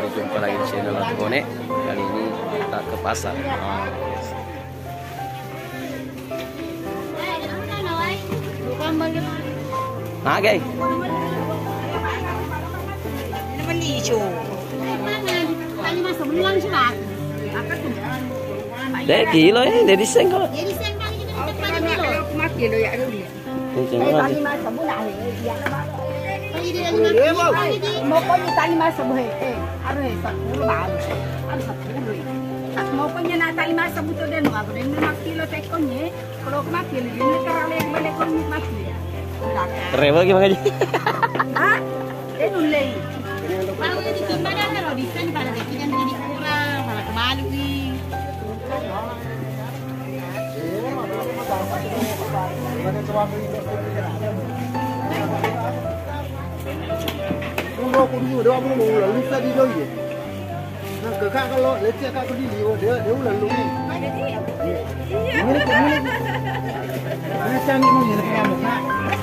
jumpa lagi di channel Bonek. Kali ini kita ke pasar. Nah, guys. Dek kilo ya, dari sengkol. Dari sengkol itu depan kilo ya dulu. Mau punya tali masa boleh, harus 10 baru, harus 10. Mau punya nak tali masa butuh dan aku dan 5 kilo tekonnya, kalau 5 kilo ini terlalu yang balik kon 5 kilo. Rewel gimana aja? Hah? Nulai. Kalau di timba dah kalau di sana pada dekian jadi kurang, pada kembali ni. Không cũng nhiều đâu, không là lúc ra đi đâu vậy? Nó cửa khác cái lọ, lấy xe khác có đi nhiều, nếu là lúc này. Nó sang những người là một khác.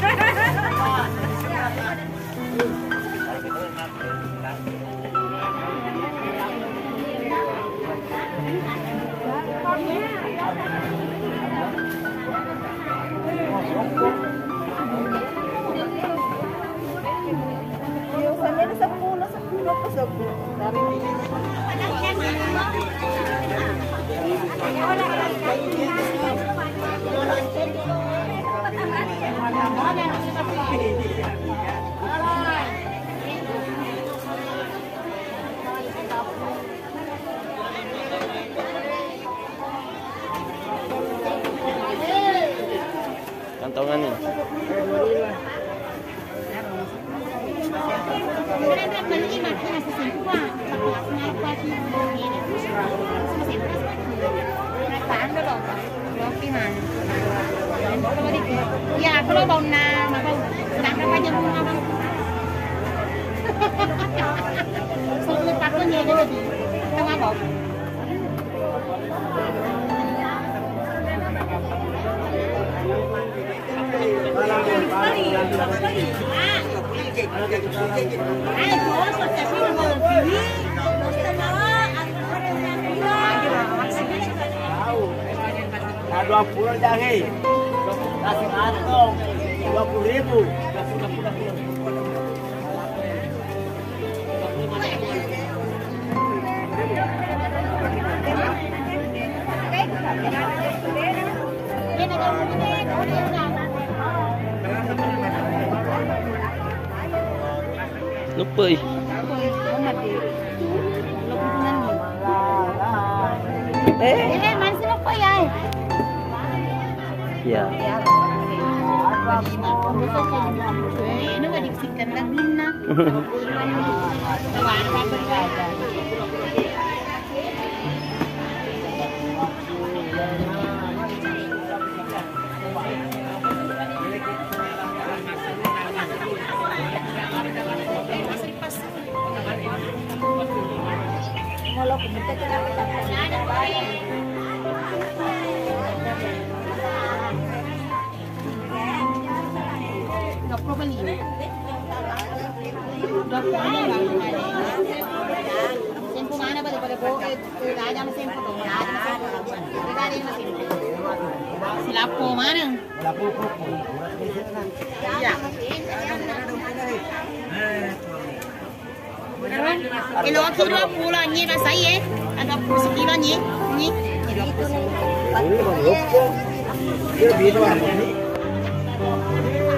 Kantongan nih. Ya, kalau bau nama, nama banyak bunga bang. Soalnya pakunya ada lagi, tengah bau. Nah, 20 jahe. Kasih kantong 20.000. Lupa ih. Mana sih lupa ya? Ya. Ini nggak dibersihkan lagi nak. Kalau kita nggak perlu beli. Sempo mana pada boleh aja sempo tuh, silapo mana? Ya. Kilo 20 ni lah saya, ada 10 kilo ni. Ini mah 20. Dia bilang ini.